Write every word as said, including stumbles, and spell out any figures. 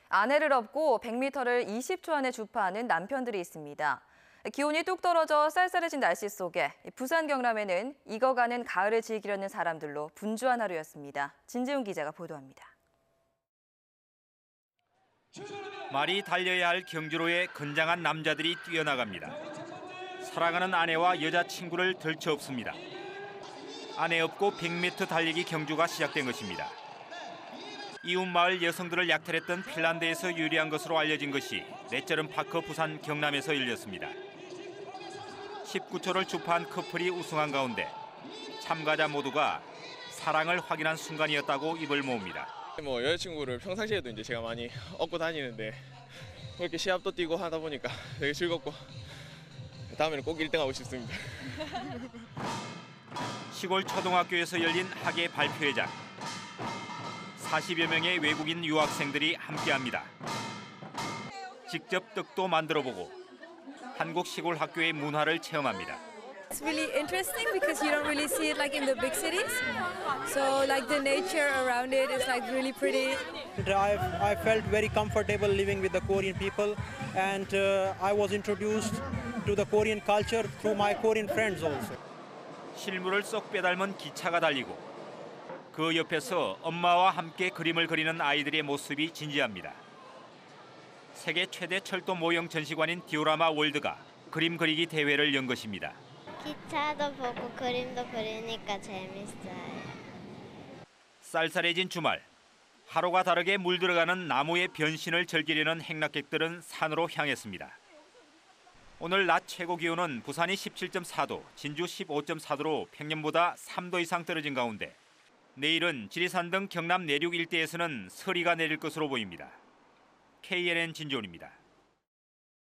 아내를 업고 백 미터를 이십 초 안에 주파하는 남편들이 있습니다. 기온이 뚝 떨어져 쌀쌀해진 날씨 속에 부산 경남에는 익어가는 가을을 즐기려는 사람들로 분주한 하루였습니다. 진재훈 기자가 보도합니다. 말이 달려야 할 경주로에 건장한 남자들이 뛰어나갑니다. 사랑하는 아내와 여자친구를 들쳐업습니다. 아내 업고 백 미터 달리기 경주가 시작된 것입니다. 이웃 마을 여성들을 약탈했던 핀란드에서 유리한 것으로 알려진 것이 넷저름 파크 부산 경남에서 열렸습니다. 십구 초를 주파한 커플이 우승한 가운데 참가자 모두가 사랑을 확인한 순간이었다고 입을 모읍니다. 뭐 여자친구를 평상시에도 이제 제가 많이 업고 다니는데 이렇게 시합도 뛰고 하다 보니까 되게 즐겁고 다음에는 꼭 일 등 하고 싶습니다. 시골 초등학교에서 열린 학예 발표회장. 사십여 명의 외국인 유학생들이 함께합니다. 직접 떡도 만들어보고 한국 시골 학교의 문화를 체험합니다. It's really interesting because you don't really see it like in the big cities. So like the nature around it is like really pretty. I've, I felt very comfortable living with the Korean people, and uh, I was introduced to the Korean culture through my Korean friends also. 실물을 쏙 빼닮은 기차가 달리고 그 옆에서 엄마와 함께 그림을 그리는 아이들의 모습이 진지합니다. 세계 최대 철도 모형 전시관인 디오라마 월드가 그림 그리기 대회를 연 것입니다. 기차도 보고 그림도 그리니까 재밌어요. 쌀쌀해진 주말, 하루가 다르게 물들어가는 나무의 변신을 즐기려는 행락객들은 산으로 향했습니다. 오늘 낮 최고 기온은 부산이 십칠 점 사 도, 진주 십오 점 사 도로 평년보다 삼 도 이상 떨어진 가운데 내일은 지리산 등 경남 내륙 일대에서는 서리가 내릴 것으로 보입니다. 케이엔엔 진주원입니다.